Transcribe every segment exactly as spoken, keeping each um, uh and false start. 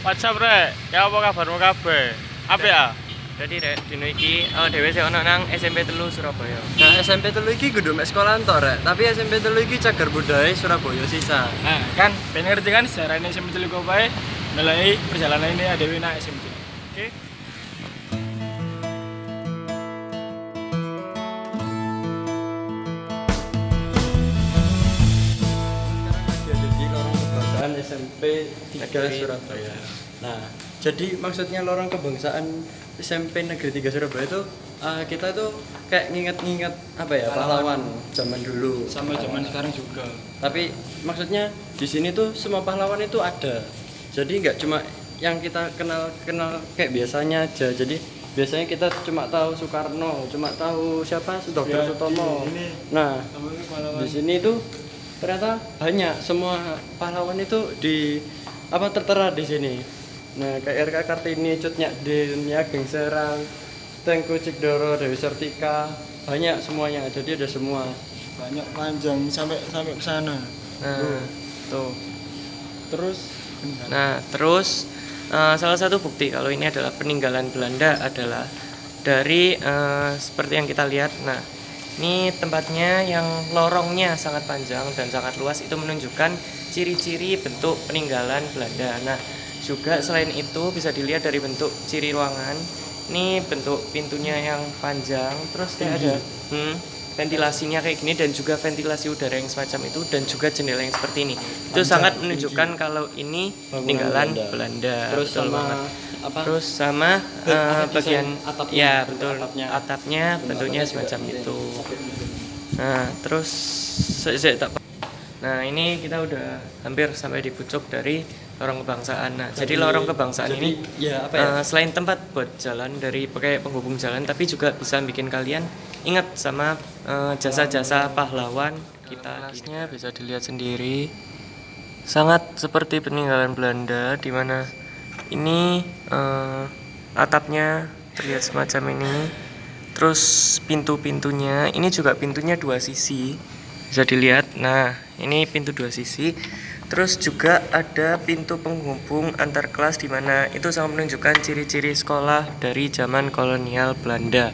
WhatsApp rek, ya apa kabarmu kabeh? Apa ya? Jadi rek dino iki uh, dhewe sik ono nang S M P telu Surabaya. Nah, S M P telu iki kudu mek sekolah entok rek, tapi S M P telu iki cagar budaya Surabaya sisa. Nah, kan ben ngerti kan sejarahnya S M P telu kok bae, nilai perjalanan ini ada nang S M P. Oke. Jadi lorong kebangsaan S M P tiga Surabaya. Nah, jadi maksudnya lorong kebangsaan S M P Negeri tiga Surabaya itu uh, kita tuh kayak nginget-nginget apa ya pahlawan zaman dulu Sama zaman sekarang juga. tapi maksudnya di sini tuh semua pahlawan itu ada, jadi nggak cuma yang kita kenal kenal kayak biasanya aja. Jadi biasanya kita cuma tahu Soekarno, cuma tahu siapa Dokter Ya, Sutomo. ini- Nah Namanya pahlawan. di sini tuh ternyata banyak semua pahlawan itu di apa tertera di sini. Nah kayak R K Kartini, Cut Nyakdin, Ageng Serang, Tengku Cikdoro, Dewi Sertika, banyak semuanya. Jadi ada semua. Banyak panjang sampai sampai ke sana. Nah, tuh. Terus Nah, terus uh, salah satu bukti kalau ini adalah peninggalan Belanda adalah dari uh, seperti yang kita lihat. Nah, ini tempatnya yang lorongnya sangat panjang dan sangat luas, itu menunjukkan ciri-ciri bentuk peninggalan Belanda. Nah, juga selain itu bisa dilihat dari bentuk ciri ruangan. Ini bentuk pintunya yang panjang, terus kayak ada hmm, ventilasinya kayak gini dan juga ventilasi udara yang semacam itu dan juga jendela yang seperti ini. Itu Panjang, sangat tinggi. menunjukkan kalau ini Bangunan peninggalan Belanda. Belanda. Terus Betul sama banget. apa? Terus sama Be- eh, apa bagian desain atapnya, ya bentuk betul atapnya. atapnya bentuknya Juga semacam penting. itu. Nah, terus saya, saya tak Nah, ini kita udah hampir sampai di pucuk dari lorong kebangsaan. Nah, jadi, lorong kebangsaan jadi, ini ya apa ya? eh, selain tempat buat jalan dari pakai penghubung jalan, tapi juga bisa bikin kalian ingat sama eh, jasa-jasa pahlawan kita. Kelasnya bisa dilihat sendiri. Sangat seperti peninggalan Belanda, di mana ini eh, atapnya terlihat semacam ini. Terus pintu-pintunya, ini juga pintunya dua sisi. Bisa dilihat. Nah, ini pintu dua sisi. Terus juga ada pintu penghubung antar kelas, di mana itu sangat menunjukkan ciri-ciri sekolah dari zaman kolonial Belanda.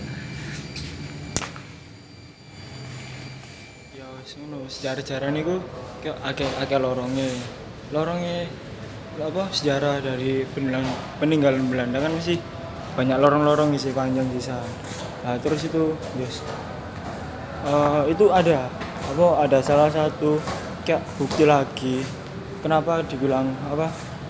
ya wis ngono, sejarah-sejarah niku kayak akeh-akeh lorongnya. Lorongnya apa sejarah dari peninggalan peninggalan Belanda kan masih banyak lorong-lorong sih panjang sisa. Nah, terus itu yes. Eh, itu ada apa ada salah satu kayak bukti lagi kenapa dibilang apa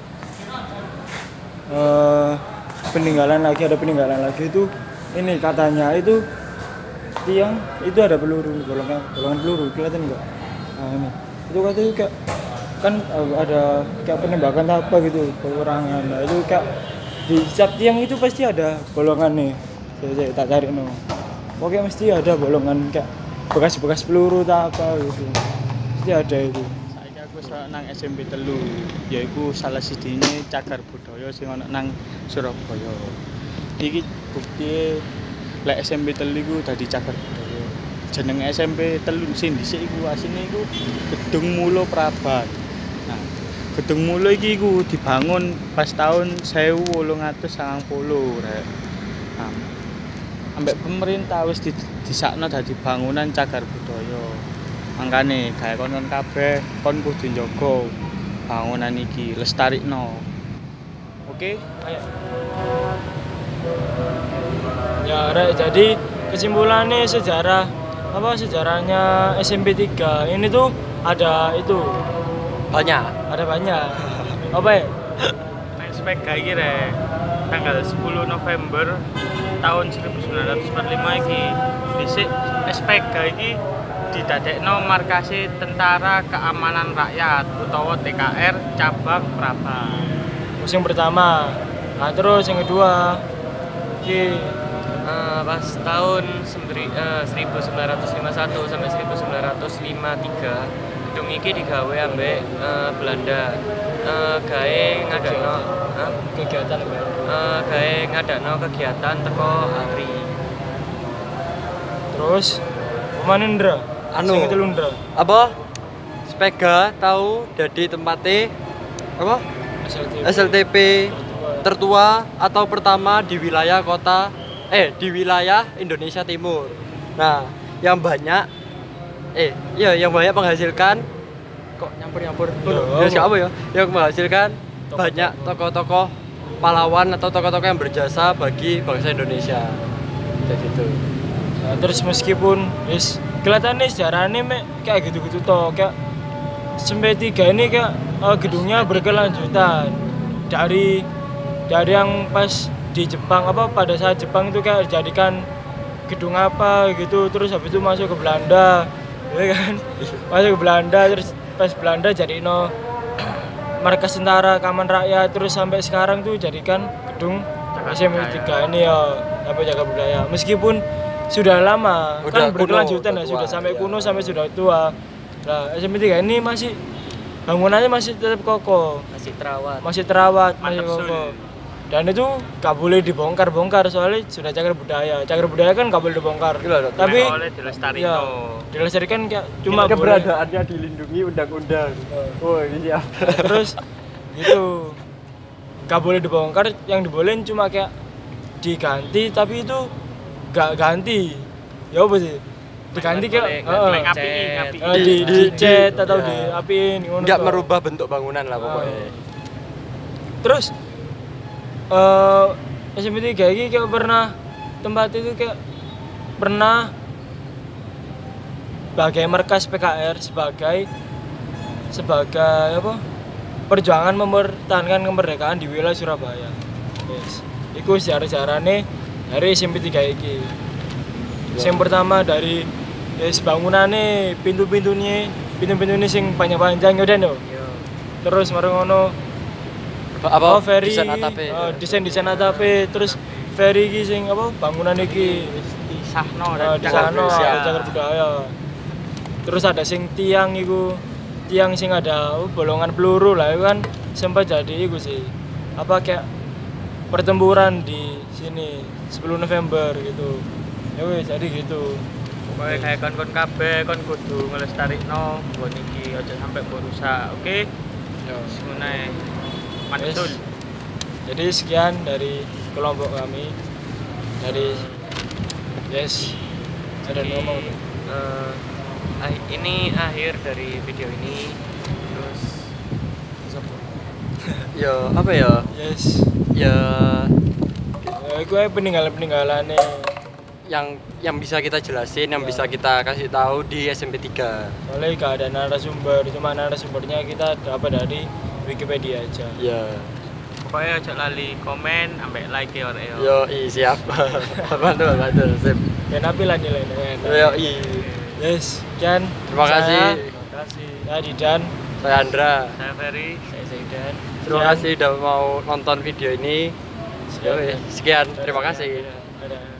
eh peninggalan lagi ada peninggalan lagi itu ini katanya itu tiang itu ada peluru bolongan bolongan peluru kelihatan enggak? Nah ini itu katanya kayak kan eh, ada kayak penembakan apa gitu peperangan. Nah itu kayak di setiap tiang itu pasti ada bolongan nih. Saya, saya tak cari no. Pokoknya mesti ada bolongan kayak bekas-bekas peluru tak apa gitu. Mesti ada itu. Saiki aku sa- nang S M P telu, yaiku salah sijine cagar budaya sing ana nang Surabaya. Iki bukti lek S M P telu iku dadi cagar budaya. Jeneng S M P telu sing dhisik iku asline iku Gedung Mulo Prabad. Nah, Gedung Mulo iki iku dibangun pas tahun seribu wolung atus sangang puluh rek. Nah, ambek pemerintah wis di, disakno dadi bangunan cagar budaya. Mangkane gawe kon-kon kabeh kon kudu njaga bangunan iki, lestarikno. Oke, ayo. Ya rek, jadi kesimpulannya sejarah apa sejarahnya S M P tiga ini tuh ada itu Banyak. ada banyak apa ya? Nek spek gawe iki rek, tanggal sepuluh November tahun seribu sembilan ratus empat puluh lima iki dhisik S P K iki didadekno markasi Tentara Keamanan Rakyat utawa T K R cabang Prabang. Musim pertama. Nah terus yang kedua ki Eh, pas tahun sembri- eh, seribu sembilan ratus lima puluh satu sampai seribu sembilan ratus lima puluh tiga gedung iki digawe ambek eh, Belanda. Eh, gawe ngadakno eh, kegiatan apa? eh, gawe ngadakno kegiatan teko hari. Terus mana Indra? Anu. Sing telu Indra. Apa? Sepeda tahu jadi tempatnya apa? S L T P tertua atau pertama di wilayah kota eh di wilayah Indonesia Timur. Nah, yang banyak eh iya yang banyak menghasilkan kok nyampur-nyampur. Ya siapa ya? Yang menghasilkan banyak tokoh-tokoh pahlawan atau tokoh-tokoh yang berjasa bagi bangsa Indonesia. Kayak gitu. Nah, terus meskipun wis kelihatannya sejarahnya mek kayak gitu-gitu toh, kayak sampai tiga ini kayak uh, gedungnya berkelanjutan dari dari yang pas di Jepang apa pada saat Jepang itu kayak dijadikan gedung apa gitu, terus habis itu masuk ke Belanda, ya kan? Masuk ke Belanda, terus pas Belanda jadi no markas tentara Kaman Rakyat, terus sampai sekarang tuh jadikan gedung S M I tiga ini ya, sampai jaga budaya. Meskipun sudah lama Udah kan berkelanjutan kuno, ya, udah sudah tua, sampai ya. kuno sampai sudah tua. Nah, S M I tiga ini masih bangunannya masih tetap kokoh, Masih terawat. masih terawat, masih Mantap, kokoh. Dan itu gak boleh dibongkar-bongkar soalnya sudah cagar budaya. Cagar budaya kan gak boleh dibongkar. Gila, Tapi oleh dilestarikan. ya, dilestarikan kayak cuma boleh. keberadaannya dilindungi undang-undang. Oh, ini siapa? Terus gitu. Gak boleh dibongkar, yang dibolehin cuma kayak diganti tapi itu gak ganti. Ya apa sih? Diganti kayak Boleh, heeh. nggak Ngapiin, cat. ngapiin. Eh, di, di cat atau ya. diapiin ngono Enggak toh. merubah bentuk bangunan lah pokoknya. Terus eh S M P tiga ini kayak pernah tempat itu kayak pernah sebagai markas P K R, sebagai sebagai apa perjuangan mempertahankan kemerdekaan di wilayah Surabaya. Yes. Iku sejarah-sejarahnya dari S M P tiga iki. Yang pertama dari yes, bangunannya, pintu-pintunya, pintu-pintunya sing panjang-panjang udah no. Terus marang ngono Apa oh, ferry, desain atape? oh, desain-desain atape, terus ferry iki sing apa bangunan iki Di Sahno uh, dan di Jakarta. sana Indonesia. ada cagar budaya. Terus ada sing tiang iku, tiang sing ada oh, bolongan peluru lah itu kan sempat jadi iku sih. Apa kayak pertempuran di sini sepuluh November gitu. Ya wis jadi gitu. Pokoknya kayak kon-kon kabeh kon kudu ngelestarikno nggon iki aja sampai rusak. Oke? Ya. Semuanya Yes. mantul. Jadi sekian dari kelompok kami dari yes ada Jadi, ngomong. eh, ah- ini akhir dari video ini. Terus Ya, apa ya? Yes. Ya Ya, gue peninggalan-peninggalan nih. yang yang bisa kita jelasin, yang Ya. bisa kita kasih tahu di S M P tiga. Soalnya gak ada narasumber, cuma narasumbernya kita dapat dari Wikipedia aja. Ya. Pokoknya aja lali komen ambek like ya ora ya. Yo, i siap. Mantul, mantul. Sip. Dan apa lah nilainya? Yo, i. Yes, sekian. Terima kasih. Terima kasih. Saya Didan. Saya Andra. Saya Ferry. Saya Zaidan. Terima kasih udah mau nonton video ini. Yo, sekian. Terima kasih. Dadah.